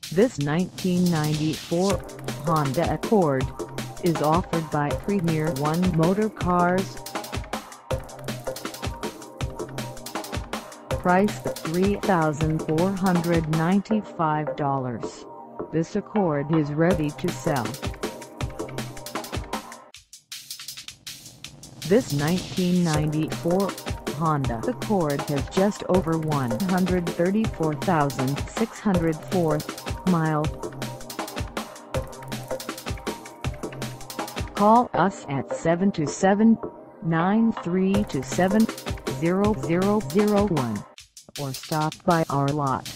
This 1994 Honda Accord is offered by Premier One Motor Cars. Price at $3,495. This Accord is ready to sell. This 1994 Honda Accord has just over 134,604 miles. Call us at 727-932-7001 or stop by our lot.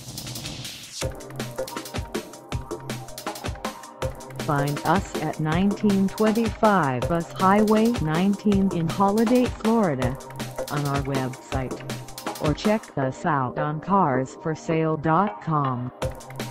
Find us at 1925 Us Highway 19 in Holiday, Florida, on our website, or check us out on carsforsale.com.